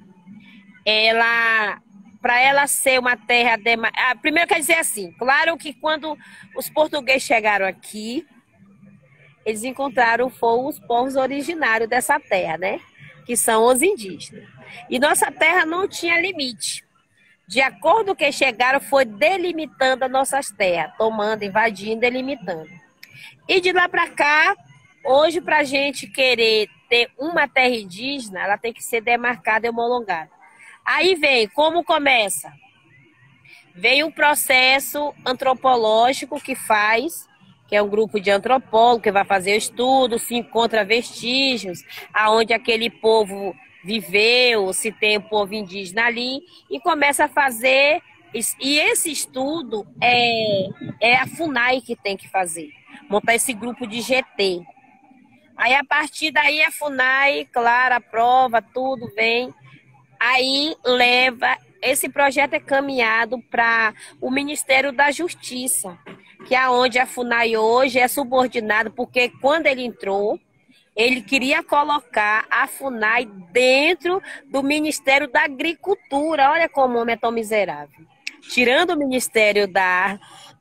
para ela ser uma terra... primeiro quer dizer assim, claro que quando os portugueses chegaram aqui, eles encontraram os povos originários dessa terra, né? Que são os indígenas. E nossa terra não tinha limite. De acordo com o que chegaram, foi delimitando as nossas terras, tomando, invadindo, delimitando. E de lá para cá, hoje, para a gente querer ter uma terra indígena, ela tem que ser demarcada e homologada. Aí vem, como começa? Vem um processo antropológico que é um grupo de antropólogos que vai fazer o estudo, se encontra vestígios, aonde aquele povo viveu, se tem um povo indígena ali, e começa a fazer, e esse estudo é a FUNAI que tem que fazer, montar esse grupo de GT. Aí, a partir daí, a FUNAI, claro, aprova, tudo vem, aí esse projeto é caminhado para o Ministério da Justiça, que é onde a FUNAI hoje é subordinada, porque quando ele entrou, ele queria colocar a FUNAI dentro do Ministério da Agricultura. Olha como o homem é tão miserável. Tirando o Ministério da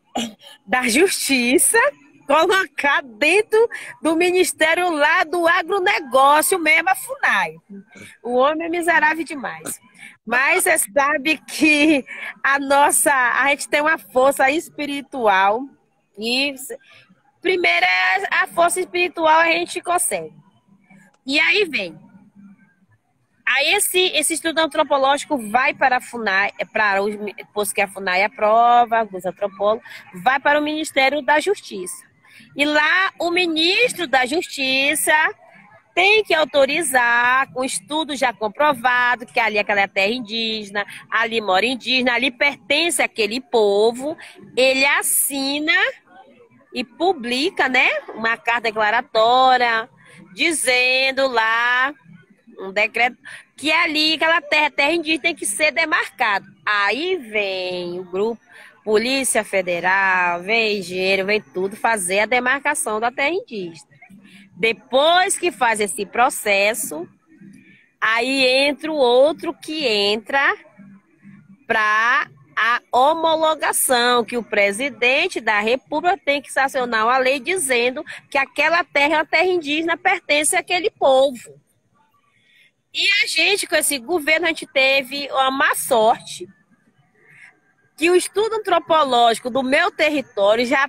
Justiça, colocar dentro do Ministério lá do agronegócio mesmo, a FUNAI. O homem é miserável demais. Mas você sabe que a gente tem uma força espiritual e... Primeiro, a força espiritual a gente consegue. E aí vem. Aí esse estudo antropológico vai para a FUNAI, depois que a FUNAI aprova, os antropólogos, vai para o Ministério da Justiça. E lá o ministro da Justiça tem que autorizar, com estudo já comprovado, que ali aquela é terra indígena, ali mora indígena, ali pertence àquele povo, ele assina e publica, né, uma carta declaratória, dizendo lá, um decreto, que ali, aquela terra indígena tem que ser demarcada. Aí vem o grupo, Polícia Federal, vem engenheiro, vem tudo, fazer a demarcação da terra indígena. Depois que faz esse processo, aí entra o outro que entra para a homologação, que o presidente da República tem que sancionar uma lei dizendo que aquela terra é uma terra indígena, pertence àquele povo. E a gente, com esse governo, a gente teve uma má sorte, que o estudo antropológico do meu território já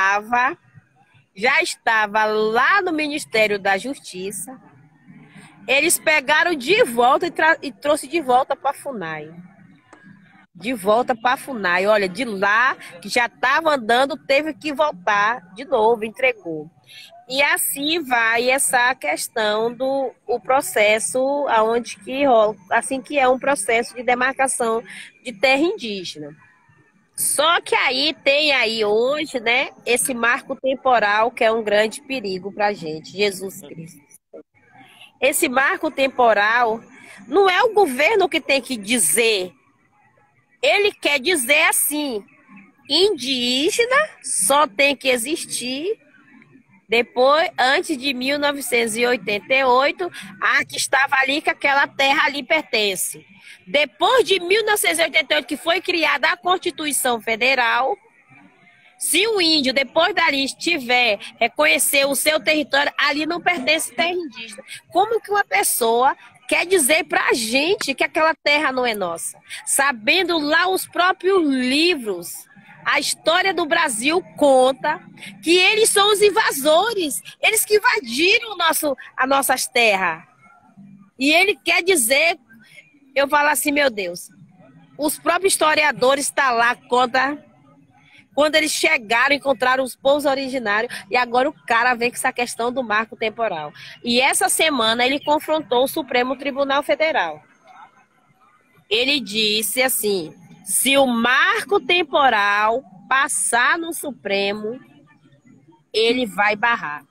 estava lá no Ministério da Justiça. Eles pegaram de volta e trouxe de volta para a FUNAI. de volta para a FUNAI. Olha, de lá, que já estava andando, teve que voltar de novo, entregou. E assim vai essa questão do o processo, aonde que rola, assim que é um processo de demarcação de terra indígena. Só que aí tem aí hoje, né, esse marco temporal que é um grande perigo para a gente, Jesus Cristo. Esse marco temporal não é o governo que tem que dizer, ele quer dizer assim, indígena só tem que existir depois, antes de 1988, que estava ali, que aquela terra ali pertence. Depois de 1988, que foi criada a Constituição Federal, se o índio, depois dali, estiver, reconhecer o seu território, ali não pertence terra indígena. Como que uma pessoa quer dizer para a gente que aquela terra não é nossa? Sabendo lá os próprios livros, a história do Brasil conta que eles são os invasores, eles que invadiram as nossas terras. E ele quer dizer, eu falo assim, meu Deus, os próprios historiadores estão lá, conta quando eles chegaram, encontraram os povos originários, e agora o cara vem com essa questão do marco temporal. E essa semana ele confrontou o Supremo Tribunal Federal. Ele disse assim, se o marco temporal passar no Supremo, ele vai barrar.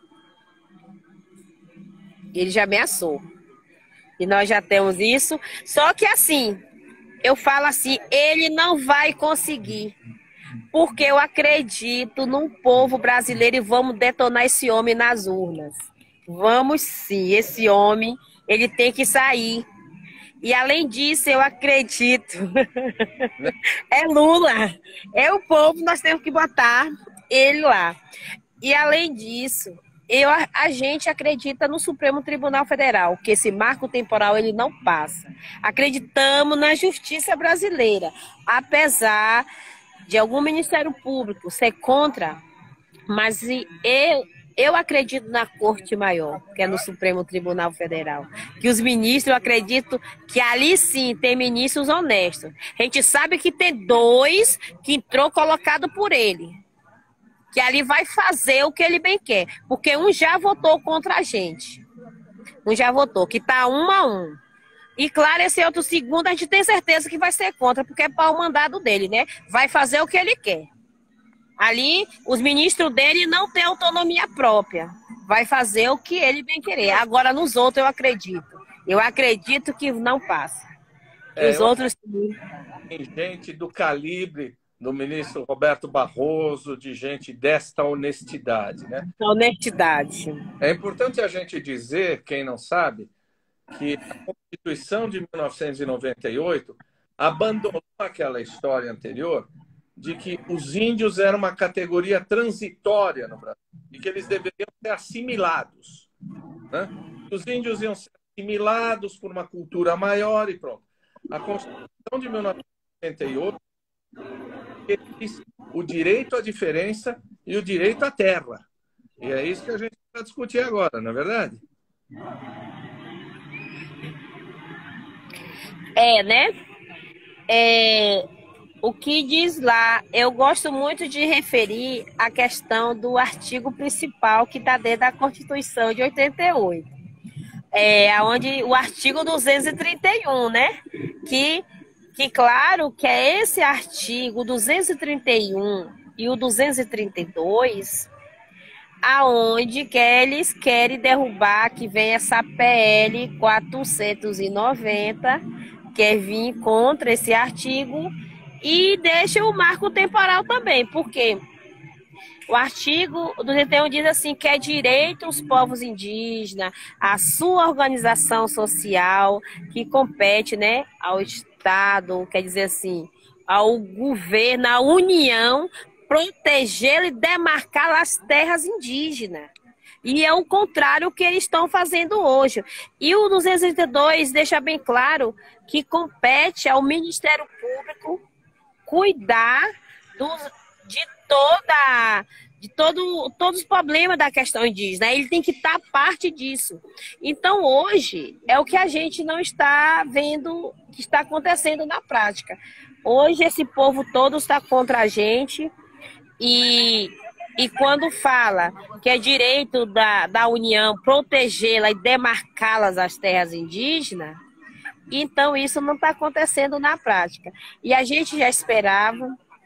Ele já ameaçou. E nós já temos isso. Só que assim, eu falo assim, ele não vai conseguir. Porque eu acredito num povo brasileiro e vamos detonar esse homem nas urnas. Vamos sim, esse homem, ele tem que sair. E além disso, eu acredito, é Lula, é o povo, nós temos que botar ele lá. E além disso, a gente acredita no Supremo Tribunal Federal, que esse marco temporal ele não passa. Acreditamos na justiça brasileira, apesar de algum Ministério Público ser contra, mas eu acredito na Corte Maior, que é no Supremo Tribunal Federal. Que os ministros, eu acredito que ali sim tem ministros honestos. A gente sabe que tem 2 que entrou colocado por ele. Que ali vai fazer o que ele bem quer. Porque um já votou contra a gente. Um já votou, que está 1-1. E claro, esse outro segundo a gente tem certeza que vai ser contra, porque é para o mandado dele, né? Vai fazer o que ele quer. Ali, os ministros dele não têm autonomia própria. Vai fazer o que ele bem querer. Agora, nos outros, eu acredito. Eu acredito que não passa. Os outros... Tem gente do calibre do ministro Roberto Barroso, de gente desta honestidade, né? Honestidade. É importante a gente dizer, quem não sabe, que a Constituição de 1998 abandonou aquela história anterior de que os índios eram uma categoria transitória no Brasil e que eles deveriam ser assimilados, né? Os índios iam ser assimilados por uma cultura maior e pronto. A Constituição de 1998 diz o direito à diferença e o direito à terra. E é isso que a gente vai discutir agora, não é verdade? Né? O que diz lá, eu gosto muito de referir a questão do artigo principal que está dentro da Constituição de 88. Onde o artigo 231, né? Que claro que é esse artigo 231 e o 232, aonde que eles querem derrubar, que vem essa PL 490, quer vir contra esse artigo e deixa o marco temporal também, porque o artigo 231 diz assim, que é direito aos povos indígenas, a sua organização social, que compete, né, ao Estado, quer dizer assim, ao governo, à União, proteger e demarcar as terras indígenas. E é o contrário que eles estão fazendo hoje. E o 232 deixa bem claro que compete ao Ministério Público cuidar todos os problemas da questão indígena. Ele tem que estar parte disso. Então, hoje, é o que a gente não está vendo que está acontecendo na prática. Hoje esse povo todo está contra a gente e quando fala que é direito da União protegê-la e demarcá-las as terras indígenas, então isso não está acontecendo na prática. E a gente já esperava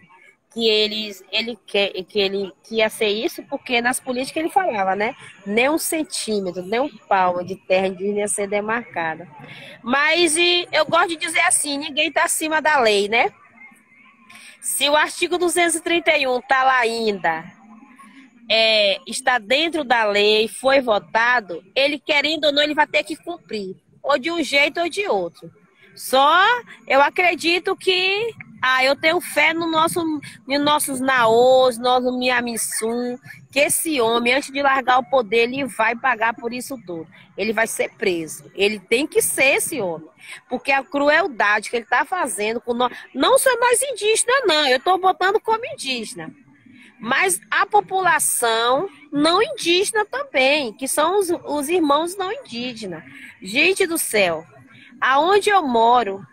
que ia ser isso, porque nas políticas ele falava, né? Nem um centímetro, nem um palmo de terra indígena ia ser demarcada. Mas eu gosto de dizer assim, ninguém está acima da lei, né? Se o artigo 231 está lá ainda, está dentro da lei, foi votado, ele querendo ou não, ele vai ter que cumprir, ou de um jeito ou de outro. Só eu acredito que eu tenho fé nos nossos naôs, nosso Miamisum, que esse homem, antes de largar o poder, ele vai pagar por isso tudo. Ele vai ser preso. Ele tem que ser esse homem. Porque a crueldade que ele está fazendo com nós, não só nós indígenas, não. Eu estou botando como indígena. Mas a população não indígena também, que são os irmãos não indígenas. Gente do céu, aonde eu moro,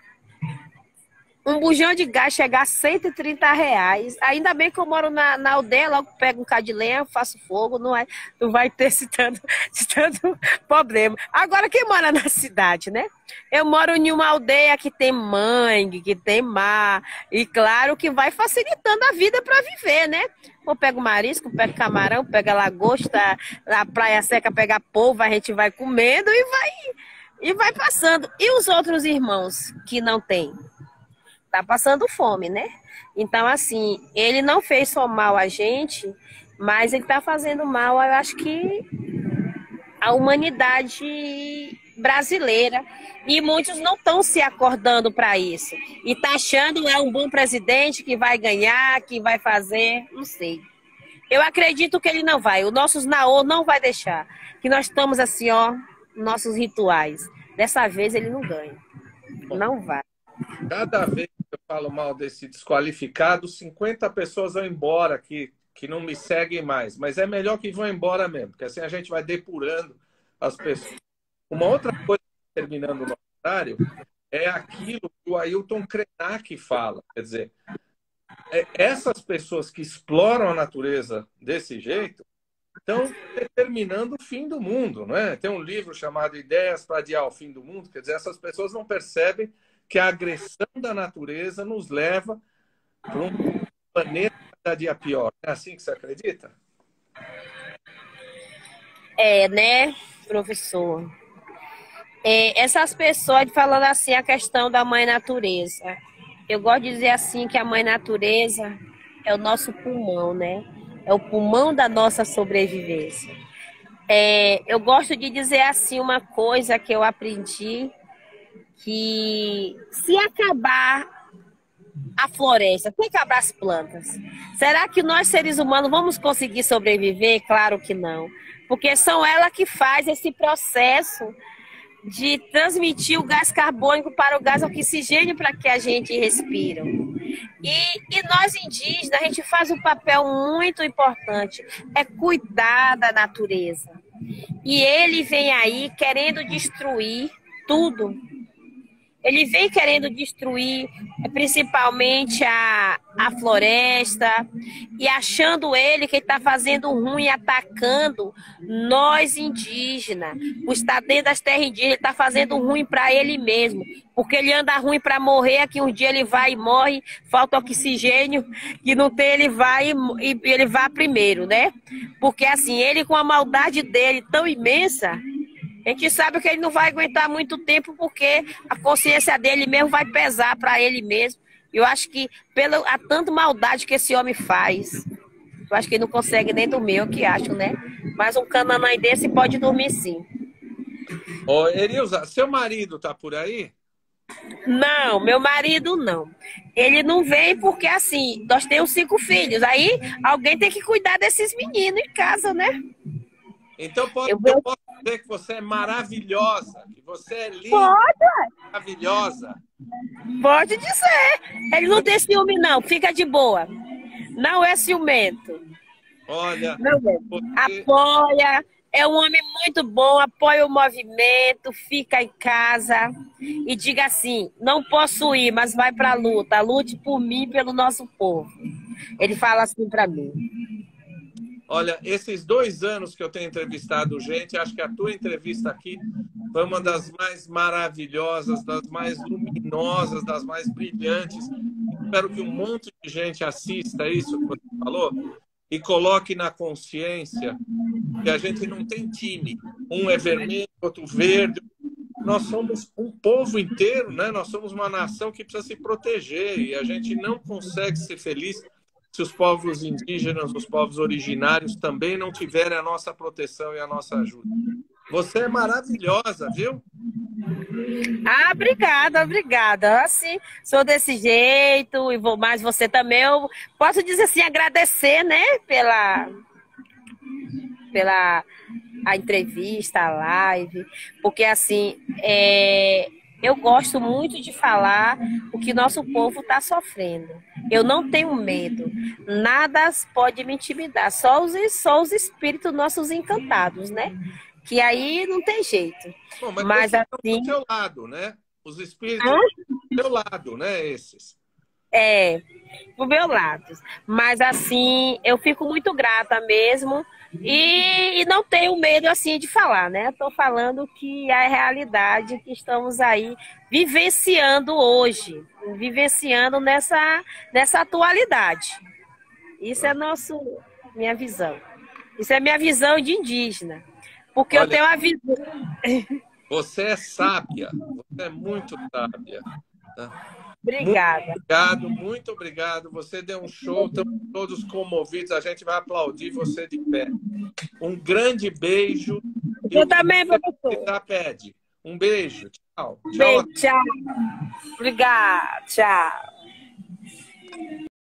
um bujão de gás chegar a R$ 130. Ainda bem que eu moro na aldeia, logo pego um bocado de lenha, faço fogo, não vai ter esse tanto problema. Agora, quem mora na cidade, né? Eu moro em uma aldeia que tem mangue, que tem mar, e claro que vai facilitando a vida para viver, né? Eu pego marisco, pego camarão, pego lagosta, na praia seca pega polvo, a gente vai comendo e vai passando. E os outros irmãos que não têm? Tá passando fome, né? Então, assim, ele não fez só mal a gente, mas ele tá fazendo mal, eu acho que a humanidade brasileira. E muitos não estão se acordando para isso. E tá achando um bom presidente que vai ganhar, que vai fazer, não sei. Eu acredito que ele não vai. O nossos Naô não vai deixar. Que nós estamos assim, ó, nossos rituais. Dessa vez ele não ganha. Não vai. Cada vez que eu falo mal desse desqualificado, 50 pessoas vão embora que não me seguem mais. Mas é melhor que vão embora mesmo, porque assim a gente vai depurando as pessoas. Uma outra coisa, terminando o nosso horário, é aquilo que o Ailton Krenak fala. Quer dizer, essas pessoas que exploram a natureza desse jeito estão determinando o fim do mundo, não é? Tem um livro chamado Ideias para Adiar o Fim do Mundo. Quer dizer, essas pessoas não percebem que a agressão da natureza nos leva para um planeta cada dia pior. É assim que você acredita? Né, professor? Essas pessoas falando assim a questão da mãe natureza. Eu gosto de dizer assim que a mãe natureza é o nosso pulmão, né? É o pulmão da nossa sobrevivência. Eu gosto de dizer assim uma coisa que eu aprendi, que se acabar a floresta, se acabar as plantas, será que nós seres humanos vamos conseguir sobreviver? Claro que não. Porque são elas que fazem esse processo de transmitir o gás carbônico para o gás oxigênio para que a gente respire. E nós indígenas, a gente faz um papel muito importante, é cuidar da natureza. E ele vem aí querendo destruir tudo. Ele vem querendo destruir principalmente a floresta e achando ele que está fazendo ruim, atacando nós indígenas. O estado dentro das terras indígenas, ele está fazendo ruim para ele mesmo, porque ele anda ruim para morrer, aqui um dia ele vai e morre, falta oxigênio, que não tem, ele vai e ele vai primeiro, né? Porque assim, ele com a maldade dele tão imensa, a gente sabe que ele não vai aguentar muito tempo, porque a consciência dele mesmo vai pesar para ele mesmo. Eu acho que, a tanta maldade que esse homem faz, eu acho que ele não consegue nem dormir, eu que acho, né? Mas um cananai desse pode dormir sim. Ô, Erilza, seu marido tá por aí? Não, meu marido não. Ele não vem porque, assim, nós temos 5 filhos. Aí alguém tem que cuidar desses meninos em casa, né? Então eu posso dizer que você é maravilhosa, que você é linda, maravilhosa. Pode dizer. Ele não tem ciúme, não. Fica de boa. Não é ciumento. Olha, não é. Apoia, É um homem muito bom, apoia o movimento, fica em casa e diga assim, não posso ir, mas vai para a luta. Lute por mim e pelo nosso povo. Ele fala assim para mim. Olha, esses 2 anos que eu tenho entrevistado gente, acho que a tua entrevista aqui foi uma das mais maravilhosas, das mais luminosas, das mais brilhantes. Espero que um monte de gente assista isso que você falou e coloque na consciência que a gente não tem time. Um é vermelho, outro verde. Nós somos um povo inteiro, né? Nós somos uma nação que precisa se proteger e a gente não consegue ser feliz se os povos indígenas, os povos originários também não tiverem a nossa proteção e a nossa ajuda. Você é maravilhosa, viu? Ah, obrigada, obrigada. Assim, sou desse jeito e vou mais você também. Eu posso dizer assim, agradecer, né, pela a entrevista, a live, porque assim, eu gosto muito de falar o que nosso povo está sofrendo. Eu não tenho medo. Nada pode me intimidar. Só os espíritos nossos encantados, né? Que aí não tem jeito. Bom, mas assim... assim... do seu lado, né? Os espíritos do seu lado, né? Esses. Do meu lado. Mas assim, eu fico muito grata mesmo. E não tenho medo assim de falar, né? Estou falando que é a realidade que estamos aí vivenciando hoje, vivenciando nessa atualidade. Isso é minha visão. Isso é minha visão de indígena. Porque eu tenho a visão. Você é sábia, você é muito sábia. Obrigada. Muito obrigado. Você deu um show, estamos todos comovidos. A gente vai aplaudir você de pé. Um grande beijo. Eu também, professor. Pede. Um beijo. Tchau. Beijo, tchau. Obrigada. Tchau.